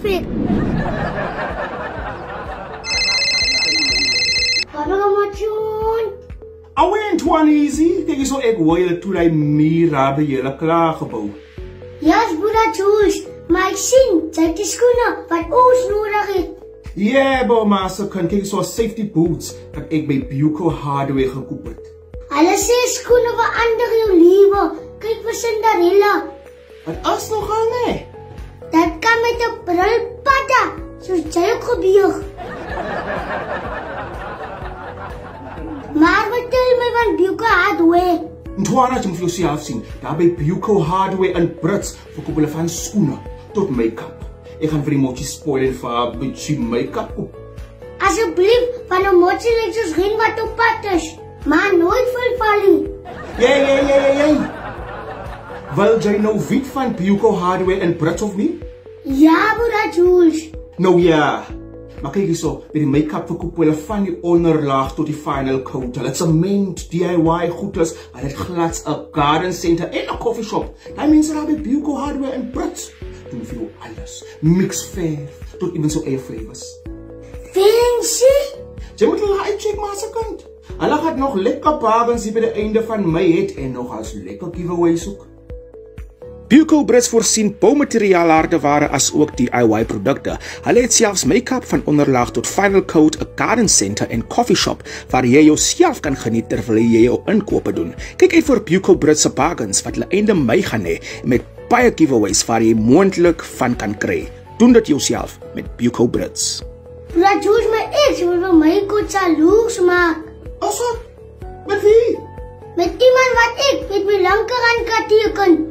perfect. Bubblegum. I went one easy. Kijk eens zo ek hoor toe hy Mira by julle klaar gebou. Yes, Boeda Jules. Maar ek sien, sy het die skoene wat ons nodig het. Yeah, bo master kan kijk so safety boots dat ek by Buco Hardware gekoop het. Hulle sê skoene verander jou lewe. Kyk vir Cinderella. Wat is nog aan hè? Dat kan met 'n brilpatta, soos jy ook gebeeg. Maar vertel my van Buco Hardware. Ntwana jy moet vir jouself sien. Daar by Buco Hardware in Brits verkoop hulle van skoene tot make-up. Ek gaan vir die motjie spoil en vir 'n bietjie make-up koop. Asseblief, van 'n motjie lyk soos geen wat op pad is, maar nooit vol nie. Jee. Wil jy nou weet van Buco Hardware in Brits of nie? Ja, Boeda Jules. Nou ja. Maar kijk eens zo, bij die make-up verkoop hulle van die onderlaag tot die final coat. Hulle het cement, DIY goeders, hulle het glad 'n garden center en 'n coffee shop. Die mense daar by Buco Hardware in Brits doen vir jou alles. Mix verf tot even so eie flavors. Fancy? Jy moet hulle uitcheck maar se kant. Hulle gaan nog lekker bargains hier by die einde van Mei het en nog as lekker giveaways ook. Buco Brits voorsien boumateriaalharde ware as ook DIY produkte. Hulle het selfs make-up van onderlaag tot final coat, 'n garden center en coffee shop waar jy jouself kan geniet terwyl jy jou inkope doen. Kyk uit vir Buco Brits se bargains wat hulle einde Mei gaan hê met baie giveaways waar jy moontlik van kan kry. Doen dit jouself met Buco Brits. Boeda Jules, my ex wil vir my kot jaloers maak. Aso, met wie? Met iemand wat ek met my linkerhand kan teken.